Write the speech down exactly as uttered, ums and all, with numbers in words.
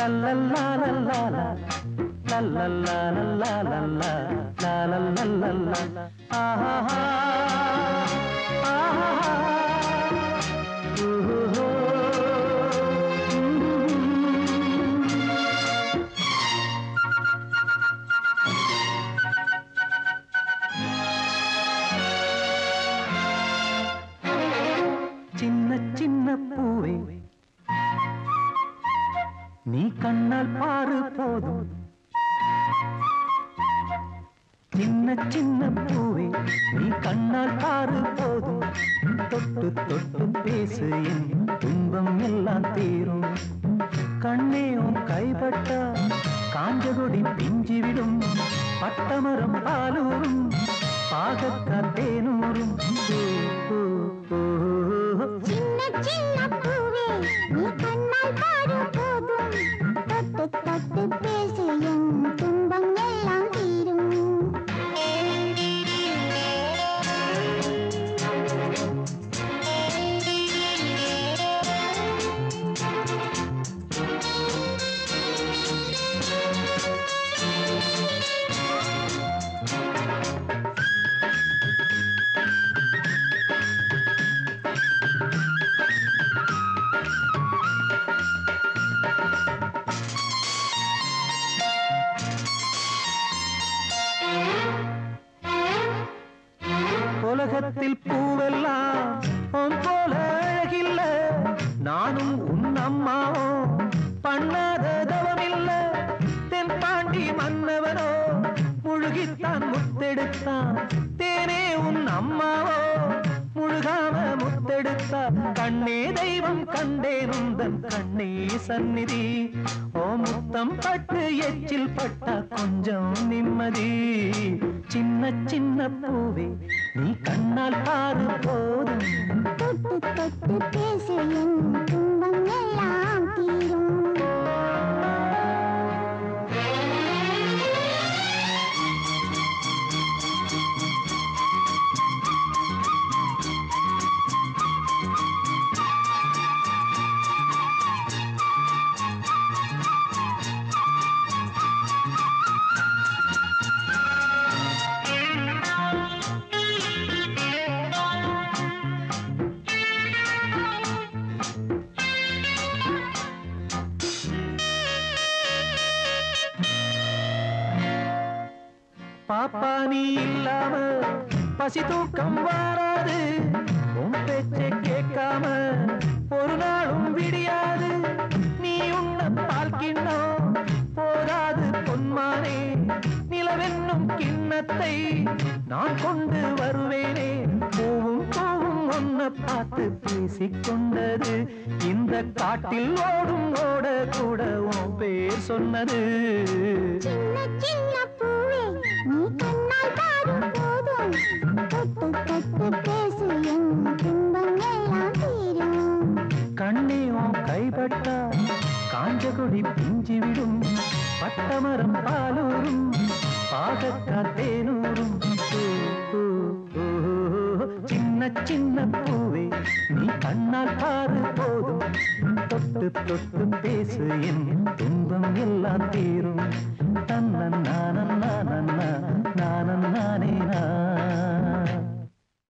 la la la la la la la la la la la la la la la la la ah ah சின்ன சின்ன பூவே நீ கண்ணால் பாரு போதும் சின்ன சின்ன பூவே நீ கண்ணால் பாரு போதும் தொட்டு தொட்டு பேசு என் துன்பம் எல்லாம் தீரும் கண்ணே உன் கைப்பட்டா காஞ்சகொடி பிஞ்சிவிடும் பட்டமரம் பாலூரும் பாகக்கா தேனூரும் சின்ன சின்ன பூவே நீ கண்ணால் பாரு போதும் தொட்டு தொட்டு பேசு என் துன்பம் எல்லாம் தீரும் உலகத்தில் பூவெல்லாம் உன் போல அழகில்ல நானும் உன் அம்மாவோ பண்ணாத தவமில்ல தென்பாண்டி மன்னவனோ முழுகித்தான் முத்தெடுத்தான் தேனே உன் அம்மாவோ முழுகாம முத்தெடுத்தா கண்ணே தெய்வம் கண்டேன் உந்தன் கண்ணே சந்நிதி ஓ முத்தம் பட்டு எச்சில் பட்டா கொஞ்சம் நிம்மதி சின்ன சின்ன பூவே நீ கண்ணால் பாரு போதும் தொட்டு தொட்டு பேசு என் துன்பம் எல்லாம் தீரும் பாப்பா நீ இல்லாம பசி தூக்கம் வராது உன் பேச்சை கேட்காம ஒரு நாளும் விடியாது நீ உன்ன பால் கிண்ணம் போராது பொன்மானே நிலவென்னும் கிண்ணத்தை நான் கொண்டு வருவேனே பூவும் பூவும் ஒன்ன பார்த்து பேசிக்கொண்டது இந்த காட்டில் ஓடும் ஓட கூட உன் பேர் சொன்னது சின்ன சின்ன பூவே நீ கண்ணால் பாரு போதும் தொட்டு தொட்டு பேசு என் துன்பம் எல்லாம் தீரும் கண்ணே உன் கைப்பட்டா காஞ்சகொடி பிஞ்சிவிடும் பட்டமரம் பாலூரும் பாகக்கா தேனூரும் சின்ன சின்ன பூவே நீ கண்ணால் பாரு போதும் தொட்டு தொட்டு பேசு என் துன்பம் எல்லாம் தீரும்